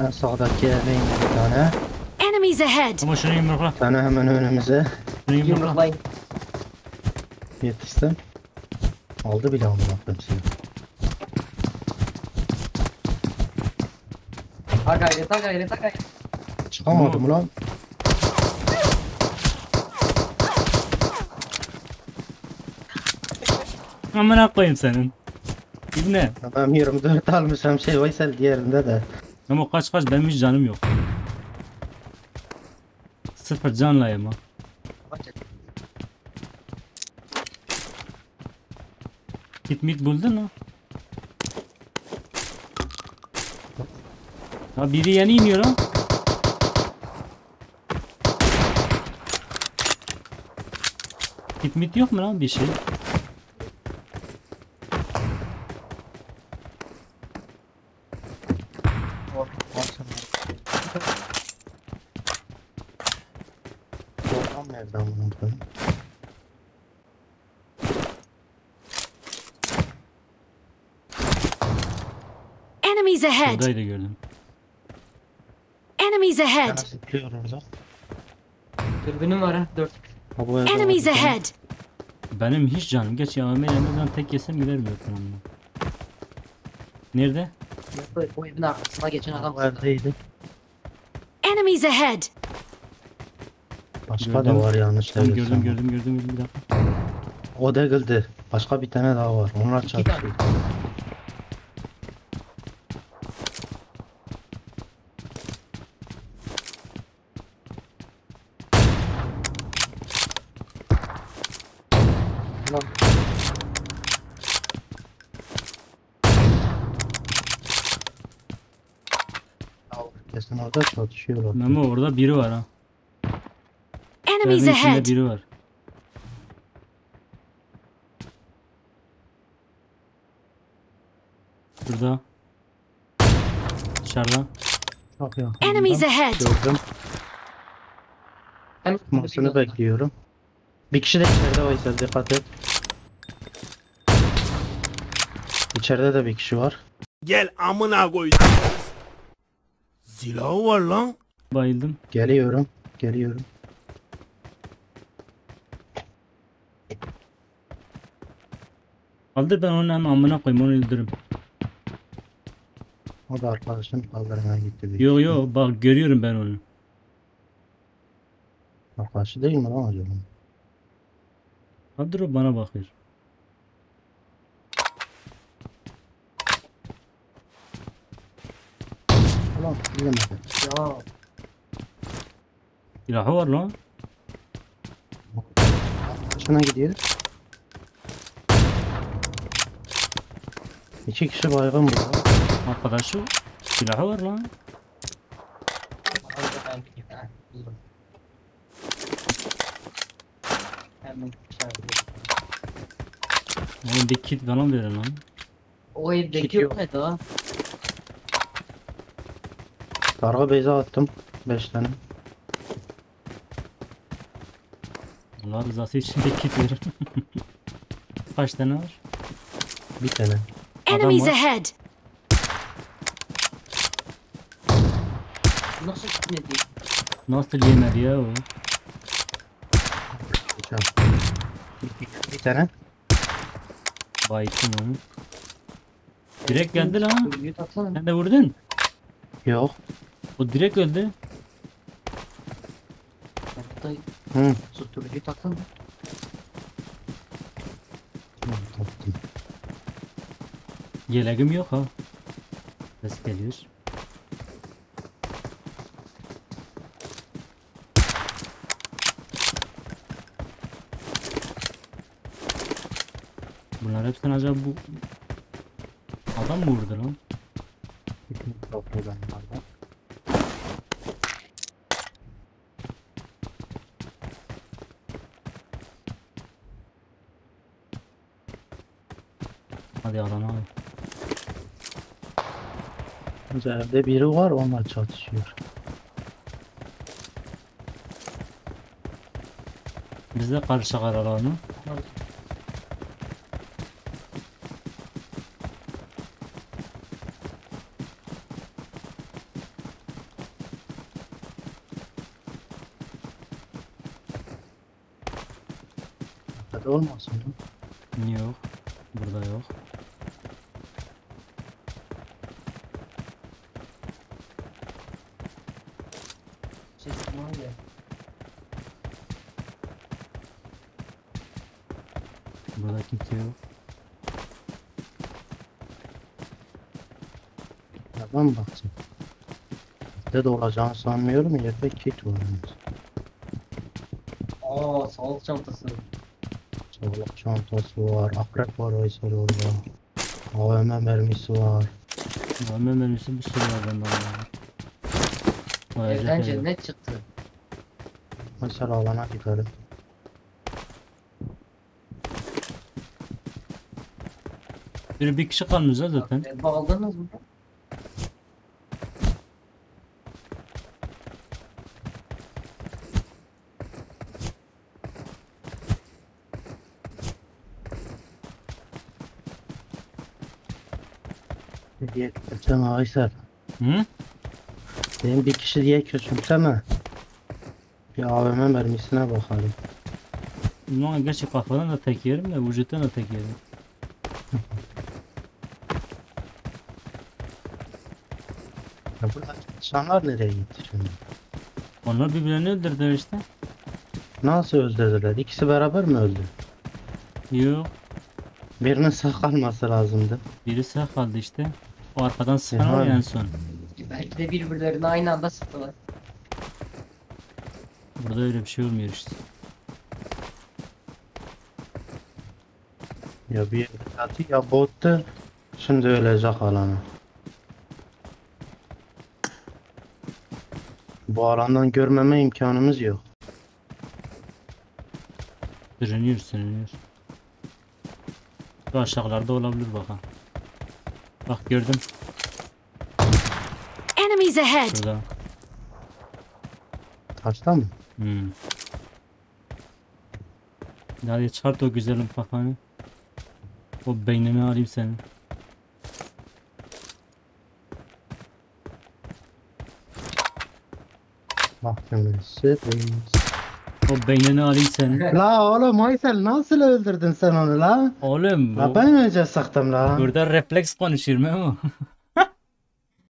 En sağdaki eve indi bir tane. Enemies ahead! Ama şunu yumrukla. Bir tane hemen önümüze. Şunu yumrukla. Yumruklayın. Yetiştim. Aldı bile onu yaptım seni. Ha gayret, ha gayret, ha gayret. Çıkamadım lan. Amına koyayım senin. İbne. Ben 24 almışım şey Veysel diğerinde de. Ama kaç benim hiç canım yok. Sıfır canlayım ha. Git mit buldun mu? Ha biri yeni iniyor ha. Git mit yok mu lan bir şey? Program nereden buldun? Enemies ahead! Şuradaydı gördüm. Enemies Bir ahead! tane zıplıyor orada. Dürbünüm var ha 4. Ha, bu evde var Enemies bir tane. ahead! Benim hiç canım. Geç ya Ömer'den tek yesem giderim yok onunla. Nerede? Bu evin arkasına geçen adam. Bu evdeydi. Enemies ahead! Başka Gördüm. da var yanlış Tamam, söylesem. gördüm bir dakika. O değildi. Başka bir tane daha var. Onlar İki tane. çarpışıyor. Lan. Kesin orada çatışıyorlar. Memo orada biri var ha. Enemies Evin içinde ahead! biri var. Burada. Dışarıda. Çok yakın. Enemies ahead! Gördüm. Hem Masını bekliyorum. Bir kişi de içeride Veysel dikkat et. İçeride de bir kişi var. Gel amına koydum. Silahı var lan. Bayıldım. Geliyorum. Geliyorum. Kaldır ben onu hemen amına koyayım onu öldürürüm. O da arkadaşın kaldırmaya gitti. büyük Yo ihtimal. yo bak görüyorum ben onu. Arkadaşı değil mi lan acaba? Kaldır o bana bakıyor. Ulan bilemedi. Ya Silahı var lan. Arkadaşına gidiyor. İki kişi baygın burada. Arkadaşı silahı var lan. ben gideyim. Ha, buldum. Hemen içeride. Oğlum bir kit falan verin lan. O evdeki Gidiyor. yok muydu o? Karga beze attım. 5 tane. Allah rızası için bir kit verin. Kaç tane var? Bir tane. Enemies var. ahead! Nasıl gitmedi? Nasıl yemedi ya o? Geçelim. Bir tane. Bayıttım onu. Direkt geldi lan. Dürbünü taksana. Sen de vurdun. Yok. O direkt öldü. Hatta Hı. susturucuyu taksana. Taktım. Yeleğim yok ha. Ses geliyor. Bunlar hepsini acaba bu adam mı vurdu lan? Bütün problemlerde. Hadi alana al. Evde biri var onunla çatışıyor. Biz de karışık aralarını. Hadi olmasın lan. Yok. Burada yok. Sesim var ya. Burada kimse yok. Ya ben bakacağım. Bizde de olacağını sanmıyorum. Yerde kit var. Aa, sağlık çantası. Sağlık çantası var. Akrep var Veysel orada. AVM mermisi var. Ömer menüsü bir sürü var bende. Evden cennet çıktı. Mesela alana gidelim. Bir kişi kalmış ha zaten. Ev aldınız mı? Diye küçülsene Veysel. Hı? Benim bir kişi diye küçülsene. Bir AVM mermisine bakalım. Ulan gerçi kafadan da tek yerim de vücuttan da tek yerim. Ya burada insanlar nereye gitti şimdi? Onlar birbirlerini öldürdüler işte. Nasıl öldürdüler? İkisi beraber mi öldü? Yok. Birinin sağ kalması lazımdı. Biri sağ kaldı işte. O arkadan sıkan var ya en son. Belki de birbirlerine aynı anda sıktılar. Burada öyle bir şey olmuyor işte. Ya bir atı ya bottu. Şimdi ölecek alanı. Bu alandan görmeme imkanımız yok. Sürünüyor sürünüyor. Şu aşağılarda olabilir bakalım. Bak gördüm Enemies ahead! şurada. Taşta mı? Hadi çart o güzelim kafanı. O beynini alayım senin. Bak şimdi sürpriz. O beynini alayım senin. La oğlum Aysel nasıl öldürdün sen onu la? Oğlum La bu ben önce sıktım la. burada refleks konuşuyorum ama.